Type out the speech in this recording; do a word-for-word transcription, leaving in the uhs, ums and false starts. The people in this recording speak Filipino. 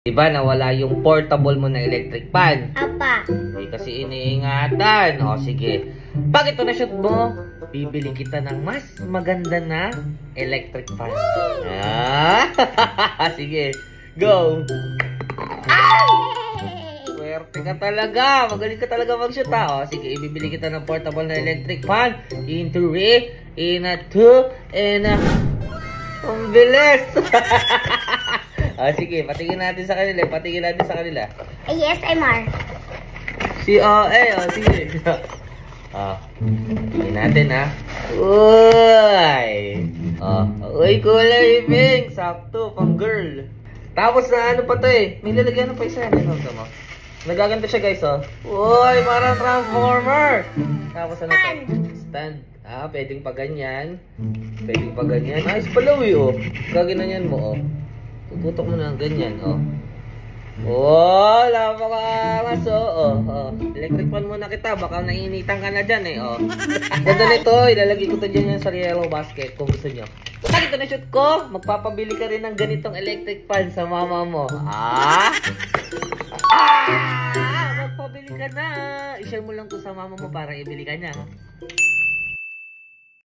Diba nawala yung portable mo na electric fan? Apa. Hindi kasi iniingatan. O sige. Pag ito na shoot mo, bibili kita ng mas maganda na electric fan. Ah? Sige. Go. Ay! Swerte ka talaga. Magaling ka talaga mag-shoot ha. O sige, ibibili kita ng portable na electric fan. In three, in a two, in a... Ang bilis. Ah, sige, patingin natin sa kanila. Patingin natin sa kanila. A S M R. C O A, oh, sige. Ah, tingin natin, ha. Uy! Ah, uy, kulay pink. Sakto, pang girl. Tapos na ano pa to eh. May lalagyan pa isa. Ano ito mo? Nagaganto siya, guys, oh. Uy, parang transformer. Tapos ano to? Stand. Stand. Ah, pwedeng pa ganyan. Pwedeng pa ganyan. Ayos pala, uy, oh. Gaginanyan mo, oh. Tututok mo na ng ganyan, oh. Oh, napakamas, oh, oh. Electric fan muna kita, baka nainitan ka na dyan, eh, oh. Ganda nito, ilalagay ko to dyan yan sa yellow basket kung gusto nyo. Pag ito na shoot ko, magpapabili ka rin ng ganitong electric fan sa mama mo. Ah? Ah! Magpabili ka na. I-share mo lang to sa mama mo para ibili ka niya.